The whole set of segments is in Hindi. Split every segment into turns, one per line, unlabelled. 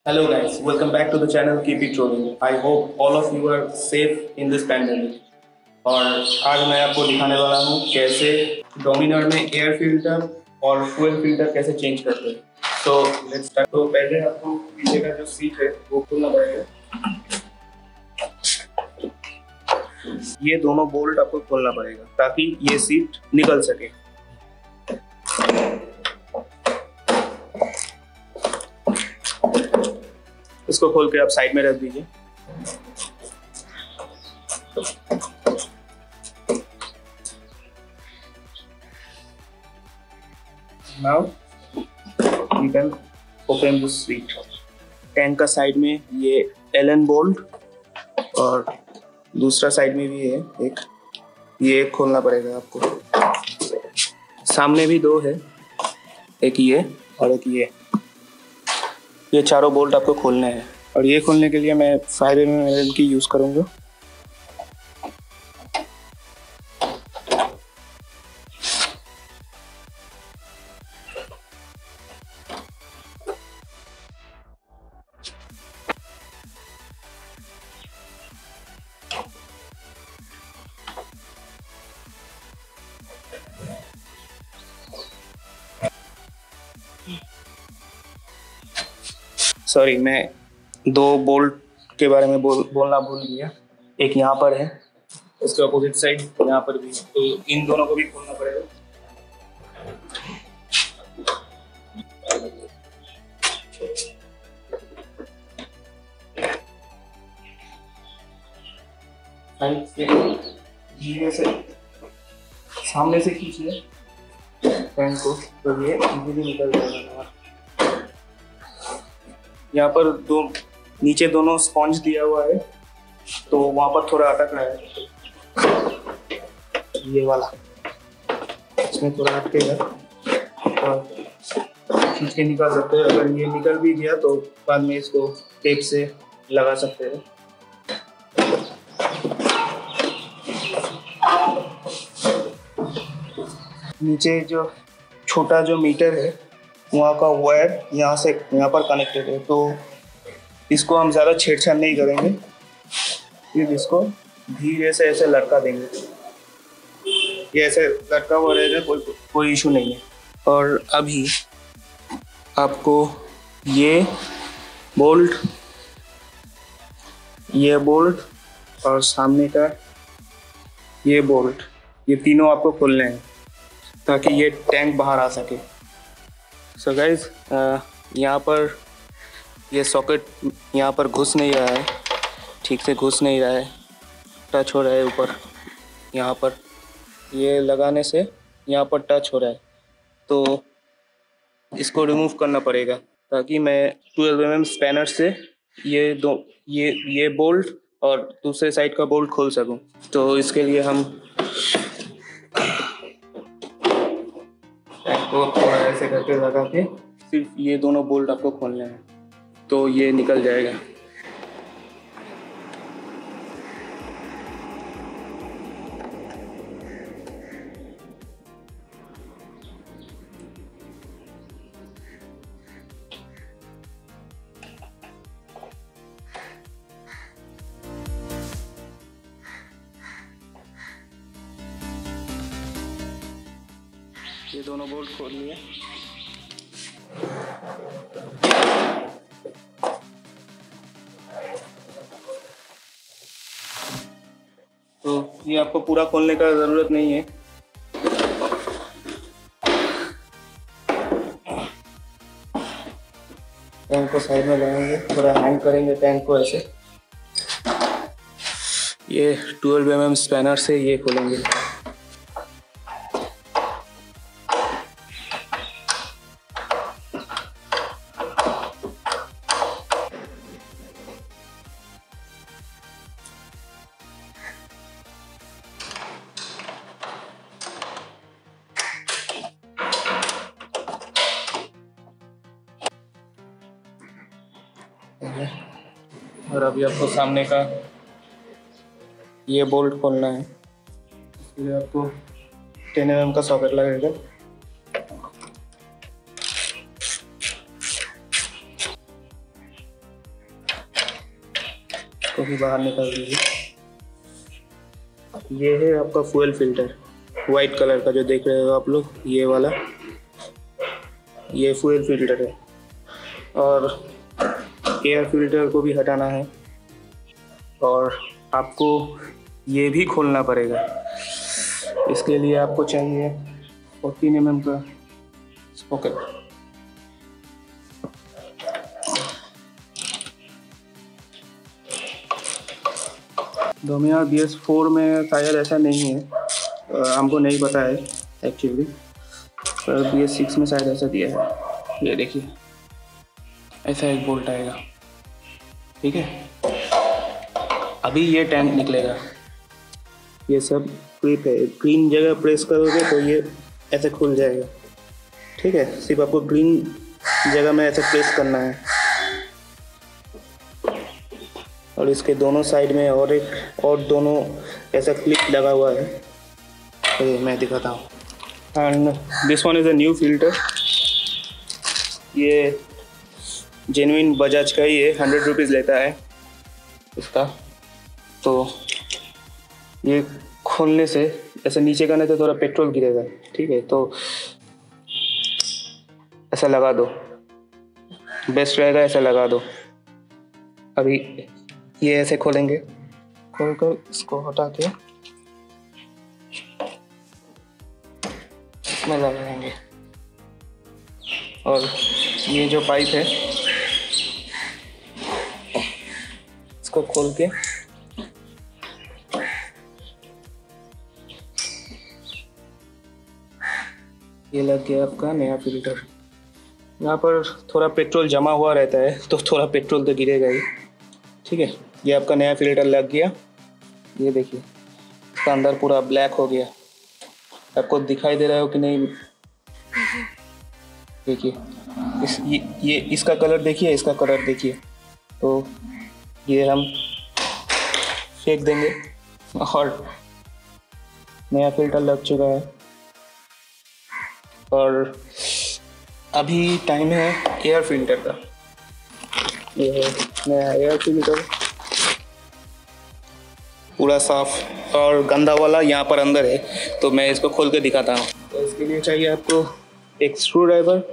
Hello guys, welcome back to the channel Keep It Rolling. I hope all of you are safe in this pandemic. और आज मैं आपको दिखाने वाला हूँ कैसे डोमिनर में एयर फिल्टर और फ्यूल फिल्टर कैसे चेंज करते हैं। तो लेट्स स्टार्ट। तो पहले आपको पीछे का जो सीट है वो खोलना पड़ेगा। ये दोनों बोल्ट आपको खोलना पड़ेगा ताकि ये सीट निकल सके। इसको खोल के आप साइड में रख दीजिए। Now you can open this seat. Tank का साइड में ये एलन बोल्ट और दूसरा साइड में भी है एक, ये खोलना पड़ेगा आपको। सामने भी दो है, एक ये और एक ये चारों बोल्ट आपको खोलने हैं। और ये खोलने के लिए मैं 5mm की यूज़ करूँगा। सॉरी, मैं दो बोल्ट के बारे में बोलना भूल गया। एक यहाँ पर है, उसके अपोजिट साइड यहाँ पर भी है, तो इन दोनों को भी खोलना पड़ेगा। साइड से धीरे से सामने से खींचिए पेन को, तो ये इजीली निकल जाएगा। यहाँ पर दो नीचे दोनों स्पॉन्ज दिया हुआ है, तो वहाँ पर थोड़ा अटक रहा है। ये वाला इसमें थोड़ा अटकेगा और खींच के निकाल सकते हैं। अगर ये निकल भी गया तो बाद में इसको टेप से लगा सकते हैं। नीचे जो छोटा जो मीटर है वहाँ का वायर यहाँ से यहाँ पर कनेक्टेड है, तो इसको हम ज़्यादा छेड़छाड़ नहीं करेंगे। फिर इसको धीरे से ऐसे लटका देंगे। ये ऐसे लटका हुआ रहेगा, कोई इशू नहीं है। और अभी आपको ये बोल्ट और सामने का ये बोल्ट, ये तीनों आपको खोलने हैं ताकि ये टैंक बाहर आ सके। सो गाइज, यहाँ पर ये सॉकेट यहाँ पर घुस नहीं रहा है, ठीक से घुस नहीं रहा है, टच हो रहा है ऊपर। यहाँ पर ये लगाने से यहाँ पर टच हो रहा है, तो इसको रिमूव करना पड़ेगा ताकि मैं 12mm स्पैनर से ये बोल्ट और दूसरे साइड का बोल्ट खोल सकूं। तो इसके लिए हम को थोड़ा ऐसे करके लगा के सिर्फ ये दोनों बोल्ट आपको खोलने हैं, तो ये निकल जाएगा। ये दोनों बोल्ट खोल लिए। तो ये आपको पूरा खोलने का ज़रूरत नहीं है। टैंक को साइड में लगाएंगे, थोड़ा हैंग करेंगे टैंक को ऐसे। ये 12mm स्पैनर से ये खोलेंगे। और अभी आपको सामने का ये बोल्ट खोलना है, इसके लिए आपको 10mm का सॉकेट लगेगा। इसको भी बाहर निकाल दीजिए। ये है आपका फ्यूल फिल्टर, वाइट कलर का जो देख रहे हो आप लोग, ये वाला, ये फ्यूल फिल्टर है। और एयर फिल्टर को भी हटाना है और आपको ये भी खोलना पड़ेगा। इसके लिए आपको चाहिए 14 mm का स्पोकर। डोमिनार BS4 में शायद ऐसा नहीं है, हमको नहीं पता है एक्चुअली, पर BS6 में शायद ऐसा दिया है। ये देखिए, ऐसा एक बोल्ट आएगा, ठीक है। अभी ये टैंक निकलेगा, ये सब क्लिप है। ग्रीन जगह प्रेस करोगे तो ये ऐसे खुल जाएगा, ठीक है। सिर्फ आपको ग्रीन जगह में ऐसे प्रेस करना है। और इसके दोनों साइड में और दोनों ऐसा क्लिप लगा हुआ है, तो मैं दिखाता हूँ। And this one is a new filter. ये जेन्युइन बजाज का ही है, 100 रुपीज़ लेता है इसका। तो ये खोलने से ऐसे नीचे करने से थोड़ा पेट्रोल गिरेगा, ठीक है। तो ऐसा लगा दो, बेस्ट रहेगा, ऐसा लगा दो। अभी ये ऐसे खोलेंगे, खोल कर इसको हटा के इसमें लगाएंगे। और ये जो पाइप है इसको खोल के ये लग गया आपका नया फिल्टर। यहाँ पर थोड़ा पेट्रोल जमा हुआ रहता है, तो थोड़ा पेट्रोल तो गिरेगा ही, ठीक है। ये आपका नया फिल्टर लग गया। ये देखिए, इसका अंदर पूरा ब्लैक हो गया। आपको दिखाई दे रहा हो कि नहीं? देखिए, ये इसका कलर देखिए, इसका कलर देखिए। तो ये हम फेंक देंगे और नया फिल्टर लग चुका है। और अभी टाइम है एयर फिल्टर का। ये है नया एयर फिल्टर, पूरा साफ और गंदा वाला यहाँ पर अंदर है। तो मैं इसको खोल के दिखाता हूँ। तो इसके लिए चाहिए आपको एक स्क्रू ड्राइवर,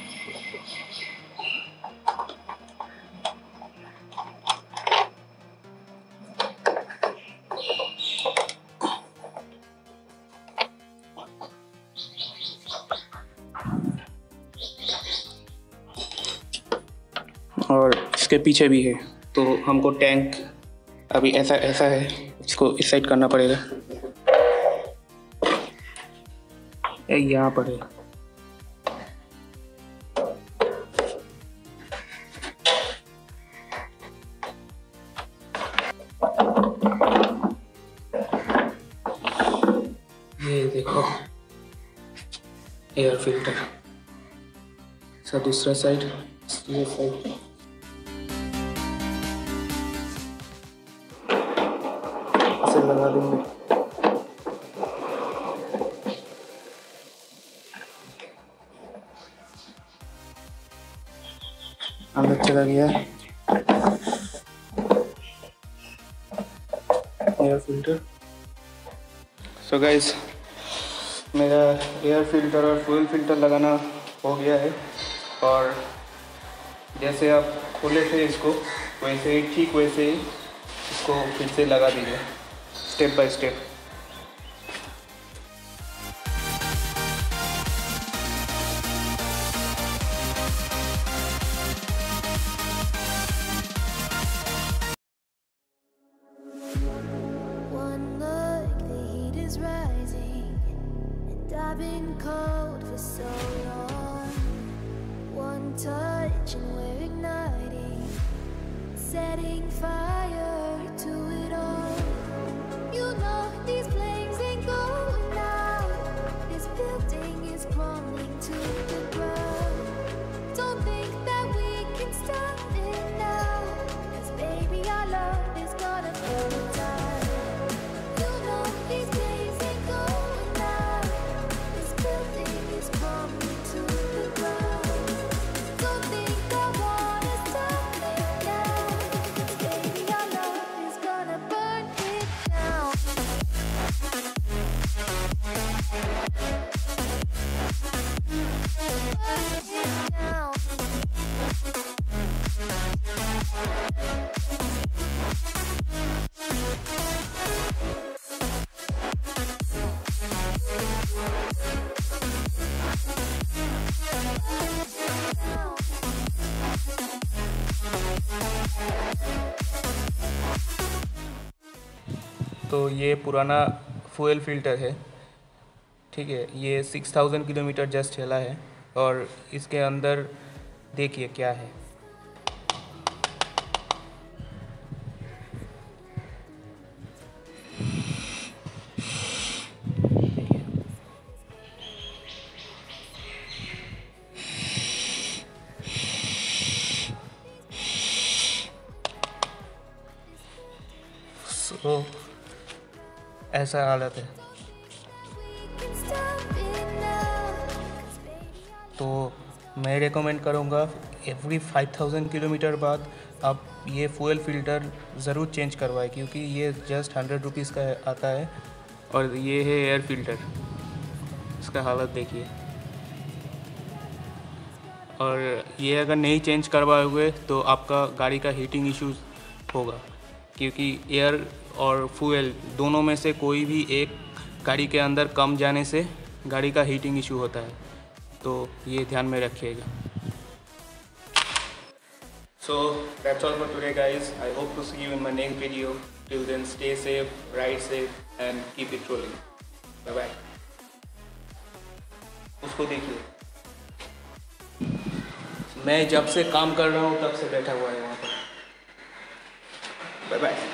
और इसके पीछे भी है। तो हमको टैंक अभी ऐसा है, इसको इस साइड करना पड़ेगा, यहाँ पर है। ये देखो एयर फिल्टर, इसका दूसरा साइड, ये साइड। इसे लगा देंगे। अंदर चला गया एयर फिल्टर। सो गाइस, मेरा एयर फिल्टर और फ्यूल फिल्टर लगाना हो गया है। और जैसे आप खोले थे इसको, वैसे ही ठीक वैसे ही इसको फिर से लगा दीजिए, step by step.
I've been cold for so long. One touch and we're igniting, setting fire to it all. You know these flames ain't going out. This building is crumbling to the ground. Don't think that we can stop it now, 'cause baby our love is gonna burn it down. You know these flames ain't going out. This building is crumbling to the ground. Don't think that
तो ये पुराना फ्यूल फिल्टर है, ठीक है। ये 6000 किलोमीटर जस्ट चला है और इसके अंदर देखिए क्या है। तो ऐसा हालत है। तो मैं रेकमेंड करूँगा एवरी 5000 किलोमीटर बाद आप ये फ्यूल फ़िल्टर ज़रूर चेंज करवाएं, क्योंकि ये जस्ट 100 रुपीज़ का आता है। और ये है एयर फ़िल्टर, इसका हालत देखिए। और ये अगर नहीं चेंज करवाओगे तो आपका गाड़ी का हीटिंग इश्यूज़ होगा, क्योंकि एयर और फ्यूल दोनों में से कोई भी एक गाड़ी के अंदर कम जाने से गाड़ी का हीटिंग इशू होता है, तो ये ध्यान में रखिएगा। So that's all for today guys. I hope to see you in my next video. Till then, stay safe, ride safe and keep it rolling. Bye bye. उसको देखिए, मैं जब से काम कर रहा हूँ तब से बैठा हुआ है वहाँ पर। Bye bye.